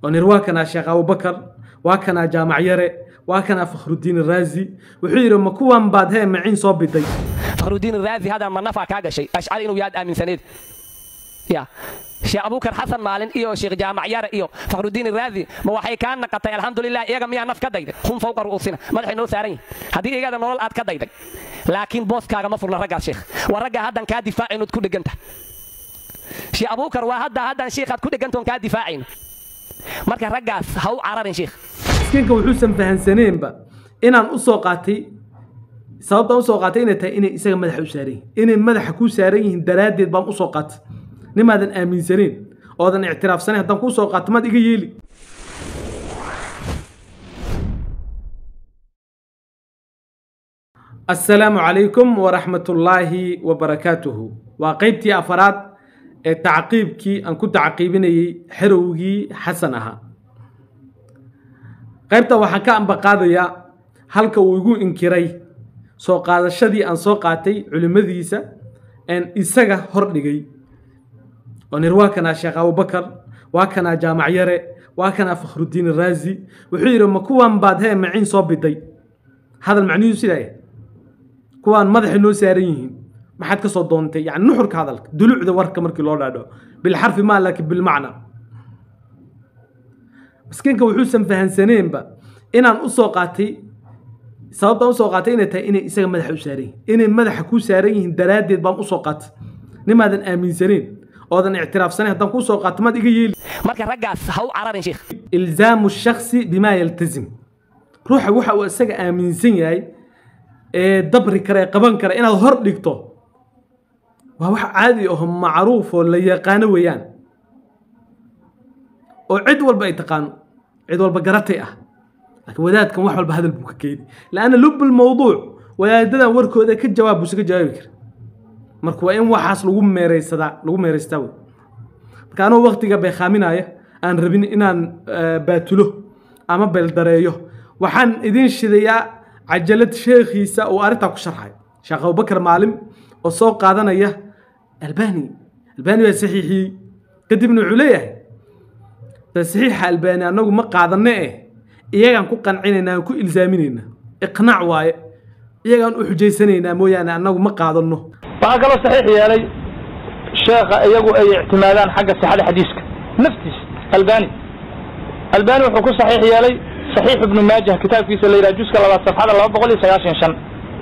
ونرواكنا شيخ أبو بكر واكنا جامع يري واكنا فخر الدين الرازي وحير مكوان بعد هي معين صوب بدي فخر الدين الرازي هذا ما نفع كاغا شيء أشعري إنه ياد آمن سنيد يا شيخ أبو بكر حسن مالين إيو شيخ جامع يري إيو فخر الدين الرازي ما وحي كان نقطع الحمد لله إيجا ميا نف كدايد هم فوق رؤوسنا ما دحين نو سارين هذه إيجا نورال آد كدايد لكن بوس كاغا ما فرنا رجع شيخ ورجع هذا كاد دفاع إنه تكون دجنته شيخ أبو بكر وهذا شيخ تكون دجنته كاد دفاعين marka ragaas haw cararin sheekh iskiinka wuxuu san fahansaneenba inaan u soo qaatay sababta u soo qaatay inay tahay inay isaga madaxa u saaray inay madaxa ku saaran yihiin daraadeed baan u soo qaatay nimaadan aaminsaneen oodan ictiraafsaneen hadan ku soo qaato mad iga yeeli السلام عليكم ورحمة الله وبركاته وقيبتي أفراد تعقيبكي أن كنت عقيبيني حروجي حسنها قيبتا وحكا أن بقاضيا هلك ويقول إنكري سو قاد الشدي أن سوقاتي علمذيسة أن إساقة هردقي ونرواكنا شيخ أبو بكر واكنا جامع يري واكنا فخر الدين الرازي وحير مكوان بعد هي معين صوب بدي هذا المعني يسيري كوان مدح إنه ساريين ما حد كسر دونتي يعني نحرك هذا دلوع ذا ورك مركي لولا بالحرف ما لك بالمعنى بس كين كوحوسن فهنسنين بقى إن أسوقاتي سبب أسوقاتي إن تا إن إسقى مدح وساري إن مدح كو ساريين درادي بام أسوقات لماذا آمن سنين أيضا اعتراف سنة هذا كو سوقات ما تيجي marka ragaas haw cararin sheekh إلزام الشخص بما يلتزم روح وإسقى آمن سنين دبر كره قبان كره إن الهرب دكتو وهو عادي وهم معروف ولا يقان ويان وعدول بيتقان عدول بقرتي لكن ودات كم واحد بهذا البوكيد لأن لب الموضوع ويا دنا وركو ذا كجواب بس كجواب مركو إن وحصل لقوم ميريس هذا لقوم ميريس تاوي كانوا وقت جاب خامناية أن ربين إن باتلو أما بالدريه وحن إذن شذيا عجلت شيخ يسا وأرتاك شرحي شيخ أبو بكر معلم وسوق قادنا إياه الباني وصحيحي كدبنا عليه تصحيح الباني أنه ما قادنا إيه كان كو قنعيننا وكو إلزاميننا إقناع واي كان أحجيسنينا مويانا أنه ما قادنا فقالوا صحيح يا لي الشيخ يقول أي اعتمادان حق صحة حديثك نفتش الباني وحكو صحيح يا لي صحيح ابن ماجه كتاب في سليرة جزء كلا صفحة الله بقول سياسين شن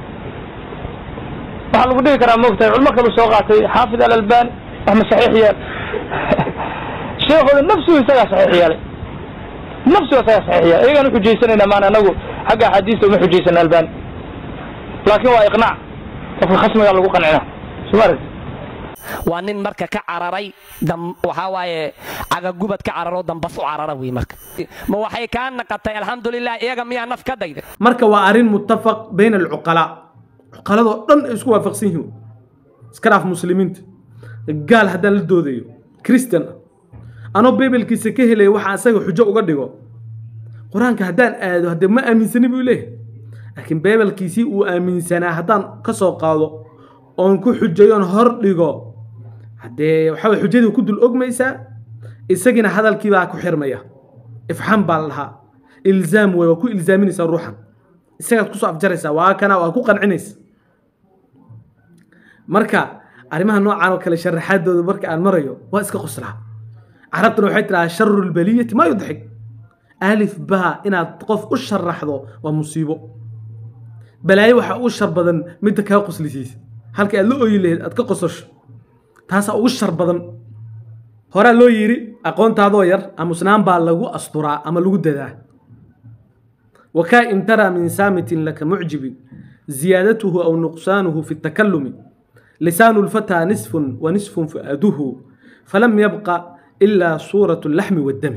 waxaa lagu dhigi karaa moogtahay culmo kale soo qaatay xaafid al-Albani ama saxiix yaal sheekhu nafsu isaga saxiix yaal nafsu isaga saxiix yaal iyaga nu xujaysanayna maana anagu xagga xadiis uma xujaysan Albani laakiin waa iqnaac qofka khasmiga lagu qancina sumarid waa nin marka ka cararay waxa waaye aga gubad ka cararo dambas u carara way marka ma waxay ka naqatay alxamdulillah iyaga miya naf ka dayday marka waa arin muttafaq bayna al-uqala قالوا دن اسكو وافقسين اسكراف مسلمين قال هذا الدوديو كريستيان انا بيبل كيس كهلي waxa asaga xujo uga dhigo quraanka hadaan aado hada ma aaminsani buu leeyahay laakiin bibelkiisi uu aaminsanaa hadaan ka soo qaado oon ku xujayoon hor dhigo hadee waxa xujadu ku dul ogmaysa isagina hadalkii baa ku xirmaya ifham balaha ilzaam way ku ilzaaminaysa ruuxan isaga ku soo afjaraysa waa kana waa ku qancinaysa marka arimaha noocan oo kale sharaxaadooda marka aan marayo waa iska qoslaa arabtuna waxay tiraa sharrul baliyati ma yudhik alif ba inaad qof u sharaxdo waa musiibo balaayo waxa uu shar badan mid ka qoslisiis halka aad la ooyileed aad ka qosasho taas ugu shar badan hore loo yiri aqoontaadoo yar ama sunaan baa lagu asturaa ama lagu dadaa وكائن ترى من سامت لك معجب زيادته أو نقصانه في التكلم لسان الفتى نصف ونصف فؤاده فلم يبقى إلا صورة اللحم والدم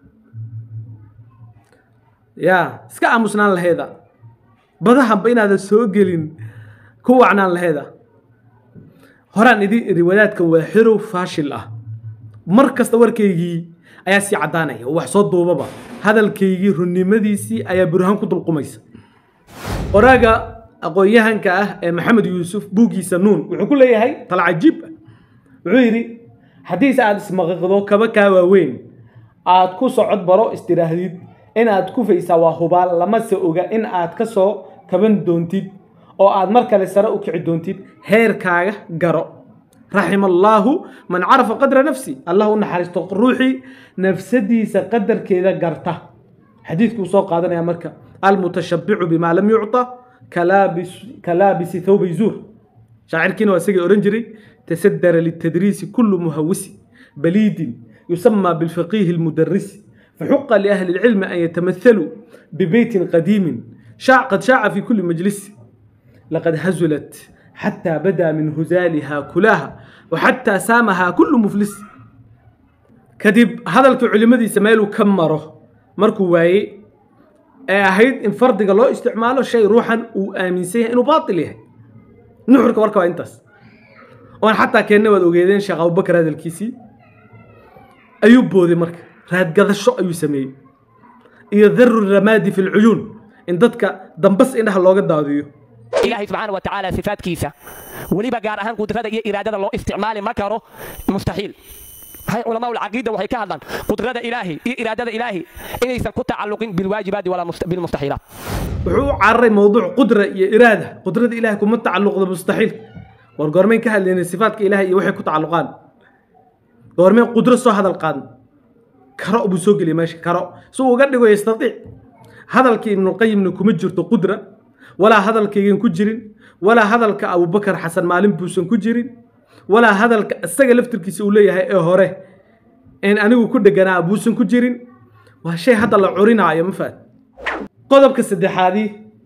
يا سكا مسنان لهذا بدها بين هذا السوقلين كوعنا لهذا هران إذي روايات كواحر فاشل مركز توركيجي ayaa si cadaanaya wax soo duubaba hadalkeeyii runimadiisii ayaa burhaan ku dulqumaysa qoraaga aqoonyahanka ah ee Maxamed Yuusuf buugiisa nuun wuxuu ku leeyahay tal cajiib wuxuu yiri hadiis aad ismaqaqdo kaba ka waaweyn aad ku socod baro istiraahdiid in aad ku faysaa waa hubaal lama se oga in aad ka soo kaban doontid oo aad mar kale sare u kici doontid heerkaaga garo رحم الله من عرف قدر نفسي الله نحرست روحي نفسدي سقدر كذا قرته حديثك وسوق هذا يا مركا المتشبع بما لم يعطى كلابس ثوب يزور شاعر كينو واسقي أورنجري تسدر للتدريس كل مهوس بليد يسمى بالفقيه المدرس فحق لأهل العلم أن يتمثلوا ببيت قديم قد شاع في كل مجلس لقد هزلت حتى بدا من هزالها كلاها وحتى سامها كل مفلس كدب هذا العلماء سمايلو كمره مركو واي هيد ان فردق لو استعماله شيء روحا وامنسيه انه باطل يحيى نحرك وركا انتس وان حتى كنا ود اوغيدين شيخ ابو بكر هذا الكيسي ايوب بودي مركا راد قدشو ايو سمي يذر الرماد في العيون ان ددك دنبس انها لوغا داديو إلهي سبحانه وتعالى صفات كيسة وليبا قار أهان قدرة إرادة الله استعمال مكره مستحيل هاي علماء العقيدة وهي كهذا قدرة إلهي إرادة إلهي إن يسكت تعلقين بالواجبات ولا بالمستحيلات وحو عرّي موضوع قدرة إرادة قدرة إلهي كم تعلق بالمستحيل والقرمين كهل لأن الصفات كإلهي وحي كتعلقان قرمين قدرة سو هذا القادم كرأ بسوق اللي ماشي كرأ سو قد يستطيع هذا الكي ابن القيم نكم جرت قدرة ولا هذا الكيجين كجرين ولا هذا الك أبو بكر حسن معلم بوسن كجرين ولا هذا الك السجل لفتر كيسولية هاي هره إن أنا وكل جنا بوسن كجرين وهالشيء هذا اللي عرينا يا مفاد قدب كسد هذه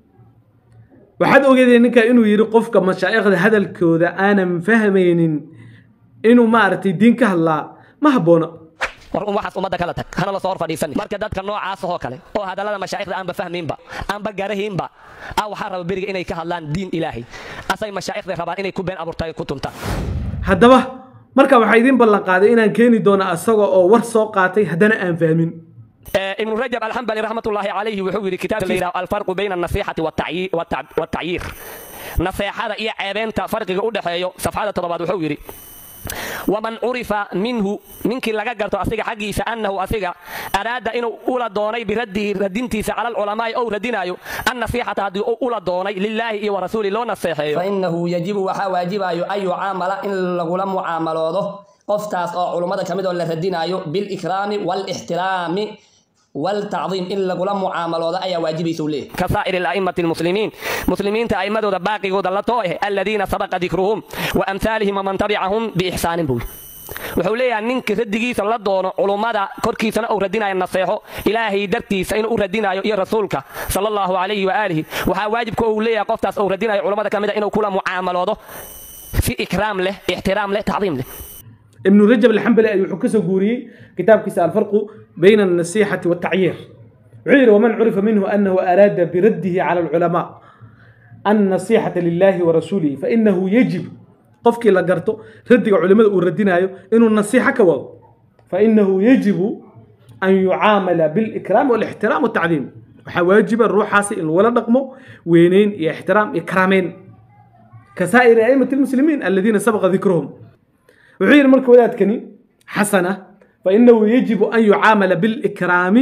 وحد أوجد إنك إنه يرقف كمشايخ هذا الكود أنا مفهمين إنه ما أرتي دينك هلا ما هبونا warun waxaas umada kala tag hana la soo fadhiisan marka dadka noocaas oo kale oo hadalada mashaayixda aan ba fahmiinba aan ba garahiinba waxa raba bariga inay ka hadlaan diin ilaahi asay mashaayixda rabaan inay ku been abuurtay ku tunta haddaba marka waxa idin ballan qaaday inaan keeni doono asaga oo war soo qaatay hadana aan fahmin ابن رجب الحنبلي رحمه الله عليه وحول كتاب الفرق بين النصيحه والتعيير نصيحه iyo ceebeenta farqiga u dhaxeeyo safxada 7 wuxuu yiri ومن عرف منه منك لغا غرتو اسيغا حقيسا انه اسيغا اراد انه اولا دوني برده ردينتيسا على العلماء او ردينايو النصيحه هذه اولا دوني لله ورسوله لو نصيحيو فانه يجب وحا واجبايو اي عامل ان لغلا معاملوده قفتاس او علمada kamid oo la radinayo bil ikrami wal ihtirami والتعظيم إلا قلنا معاملة أي واجب يسوليه كسائر الأئمة مسلمين أئمة باقي قد الله توه الذين سبق ذكرهم وأمثالهم ومن تبعهم بإحسان بول وحوليه أنك ردقي صلى الله علماء كركي سنة أوردنا النصيحة إلهي درتي سين أوردنا يا رسولك صلى الله عليه وآله وها واجب كوليه قفتاس أوردنا علماء كمدا إنه كل معاملة في إكرام له احترام له تعظيم له ابن رجب الحنبلي يحكس جوري كتاب كساء الفرق بين النصيحة والتعيير عير ومن عرف منه أنه أراد برده على العلماء النصيحة لله ورسوله فإنه يجب قفك لقرته ردق علماء وردنا إنه النصيحة كوض فإنه يجب أن يعامل بالإكرام والاحترام والتعظيم وحواجب الروح حاسي إن ولا نقمه وينين احترام إكرامين كسائر أئمة المسلمين الذين سبق ذكرهم وعير ملك ولاد كني حسنة فإنه يجب أن يعامل بالإكرام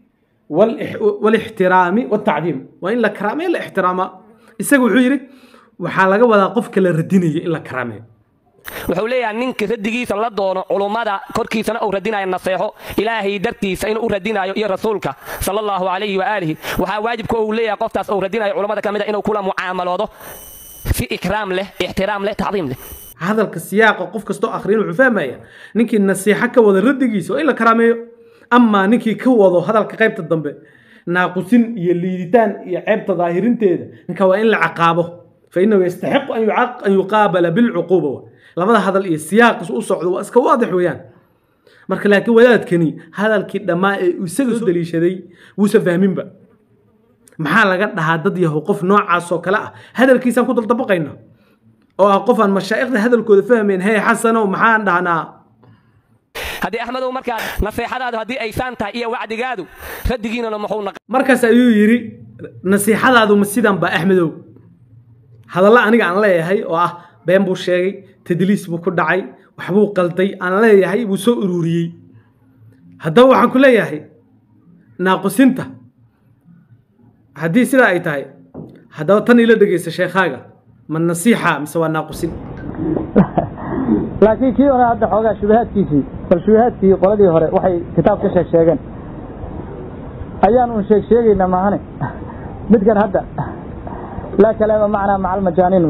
والاحترام والتعظيم وإلا كرامة إلا احترامه يسقوا عيري وحالة ولا قفك لرديني إلا كرامة وحوليه أنك ردقي صلى الله علماء كركي سنة أوردنا النصيحة إلهي درتي سين أوردنا يا رسولك صلى الله عليه وآله وها واجب كوليه قفتاس أوردنا علماء كمدا إنه كل معاملة في إكرام له احترام له تعظيم له هذا السياق قف كستو آخرين وفهمايا نينكي النصيحة كوضا ردقيسو إلا كراميو أما نينكي كوضا هذا القيبة الضنبي ناقصين يليدتان يعيبت ظاهرين تيدا نينكا وإن لعقابه فإنه يستحق أن يقابل بالعقوبة لماذا هذا السياق صعد وأسك واضح ويان marka laakiin wadaadkani hadalkii dhamaa ee isaga soo daliishaday wuu fahmin ba maxaa laga dhahaa dad yahow qof noocaas oo kala ah hadalkiisa ku dal dabaqayna oo qof aan mashaayixda hadalkooda fahmeen hay xasano maxaan dhahnaa hadii ahmedow markaa nasiixadaadu hadii ay saantahay iyo wacdigaadu radigiina maxuu markaas ayuu yiri nasiixadaadu ma sidan ba ahmedow hadalla aniga aan leeyahay oo ah been buu sheegay tadliis buu ku dhacay waxbuu qalday aan leeyahay buu soo ururiyay haddaba waxaan ku leeyahay naaqusinta haddii sidaa ay tahay haddaba tan ila dhegeysta sheekhaaga ma nasiixa mise waa naaqusin laakiin kii hore hadda xoogaa shubahaadkiisii bal shubahaadkii qoladii hore waxay kitaab ka sheegeen ayaan un sheegaynaa maahane midkan hadda laa kalaama macnaa maca almajaaniin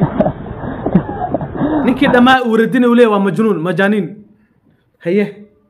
ninkii dhammaa uu radina uu leeyahay waa majnuun majaaniin haye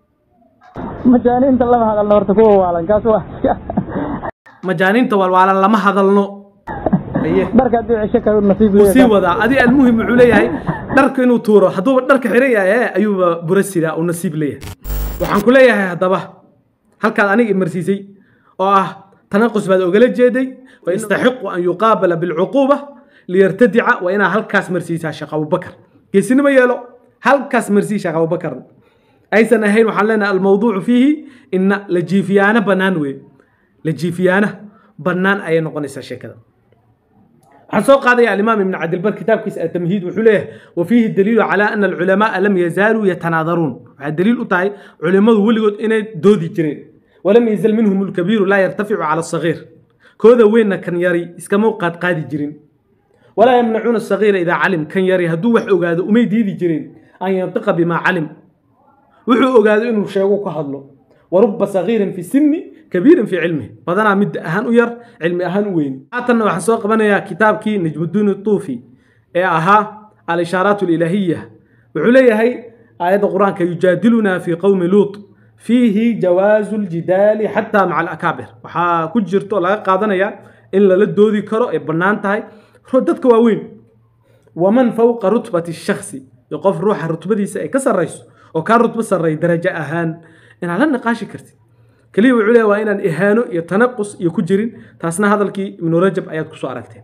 majaaniinta lama hadalno horta kuwa waalan kaas waa majaaniinta walwaalan lama hadalno haye dharka haddii cisho ka nasiib wuu sii wadaa adi almuhim wuxuu leeyahay dharka inuu tuuro hadduuba dharka xiran yahay ayuuba burasidaa uu nasiib leeyahay waxaan ku leeyahay haddaba halkaad aniga imarsiisay oo ah tanaqus baad ogala jeeday fa yastaxiqu an yuqaabala bilcuquuba liyartadica waa inaa halkaas marsiisaa sheekh abubakar geesinima yeelo halkaas marsii sheekh abubakar aysan ahayn waxaan leenahay almawduucu fiihi ina la jiifiyaana bannaan wey la jiifiyaana bannaan ayay noqonaysaa sheekada waxaan soo qaadaya alimaam ibn cabdilbar kitaabkiisa atamhiid wuxuu leeyahay wafiihi daliilu calaa ana alculamaaa lam yazaaluu yatanaadaruun waxaa daliil u tahay culimmadu weligood inay doodi jireen walam yazal minhum alkabiiru laa yartaficu cala asagiir kooda weynna kan yari iskama qaadqaadi jirin walaa yamnacuuna asagiira idaa calim kan yari hadduu wax ogaado umay diidi jireen an yantiqa bimaa calim wuxuu ogaado inuu sheego ka hadlo waruba sagiirin fi sinni kabiirin fi cilmihi badanaa mid ahaan u yar cilmi ahaan u weyn haatanna waxaan soo qabanayaa kitaabkii najmudiin tuufi ee ahaa al-ishaaraat alilaahiya wuxuu leeyahay aayadda qur-aanka yujaadiluna fi qowmi luut fiihi jawaazu ljidaali xataa maca alakaabir waxaa ku jirto laga qaadanaya in lala doodi karo ay bannaan tahay dadka waaweyn waman fawqa rutbati shaksi iyo qof ruuxa rutbadiisa ay ka sarrayso oo kaa rutbo sarray darajo ahaan inaad la niqaashi kartid keliya wuxuu leeyahay waa inaan ihaano iyo tanaqus iyo ku jirin taasna hadalkii ibnu rajab ayaad kusoo aragteen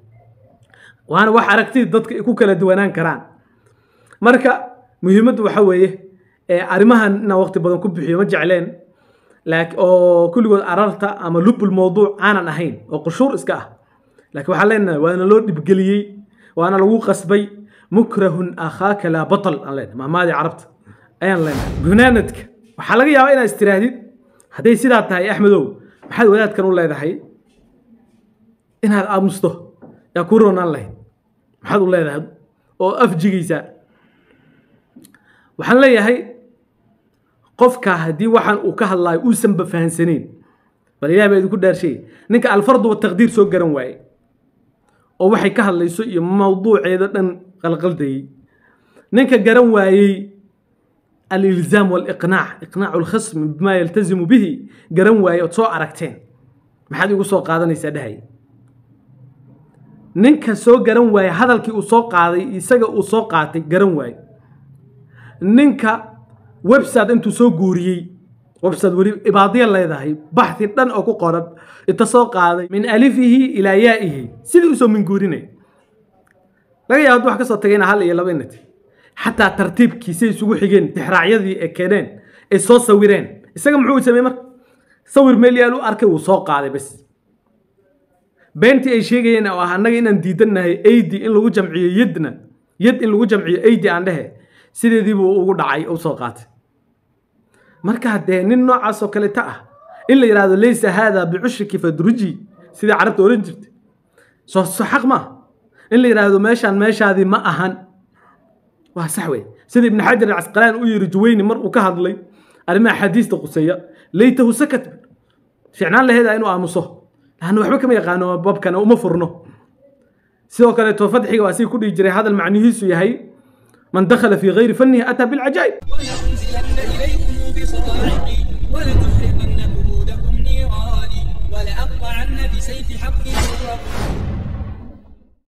waana wax aragtida dadka ay ku kala duwanaan karaan marka muhiimaddu waxa weeye arrimahan inaan waqti badan ku bixiyo ma jecleen oo kulligood ararta ama lubul mawduuc aanan ahayn oo qushuur iska ah laakiin waxaan leenahay waana loo dhibgeliyey waana lagu qasbay mukrahun akhaaka laa batal aan leenahay maamaadii carabta ayaan leenahay gunaanadka waxaa laga yaabaa inaad istiraahdid hadday sidaa tahay axmedow maxaad wadaadkan u leedahay inaad aamusto yaa ku roonaan lahayd maxaad u leedahay oo afjigaysaa waxaan leeyahay qofka haddii waxaan uu ka hadlaayo uusanba fahansaneyn bal ilaah baa idinku dhaarshay ninka alfardu wataqdiir soo garan waaye oo waxay ka hadlayso iyo mawduuceeda dhan qalqaldayey ninka garan waayey الإلزام والإقناع إقناع الخصم بما يلتزم به قرن واي أو تصو أركتين ما حد يقول سو قادني سدهي نينك سو قرن واي هذا الكي أسو قادي يسجى أسو قاتي قرن واي نينك ويب سايت أنتو سو جوري ويب سايت وري إبادية الله يدهي بحث دن أو قرب اتصو قادي من ألفه إلى يائه سيدي أسو من جوريني لا يا أدو حكي صوتين هلا يلا بينتي حتى ترتيب كيسي سوق حجين تحرعيدي كانين الصوت صورين السجن محو يسمي مر صور مليالو أركب وساق عليه بس بنتي أي شيء هنا وهنا جينا نديدنا أيدي إن لو جمعية يدنا يد إن لو جمعية أيدي عندها سيدي دي بوجود عاي أو ساقات مركها ده نوع عصا كلتها إلا يراد ليس هذا بعشر كيف درجي سيدي عرفت أورنجت صح ما إلا يراد ماشي هذه ما أهان وصحوي سيدي ابن حجر العسقلاني ويري جويني مر وكهض لي أرمى حديث قصية ليته سكت فعنان لهذا إنه آمصه لأنه وحبك ما يقانو باب كان وما فرنه سوى كان توفدحي واسي كل يجري هذا المعني هي هي من دخل في غير فنه أتى بالعجائب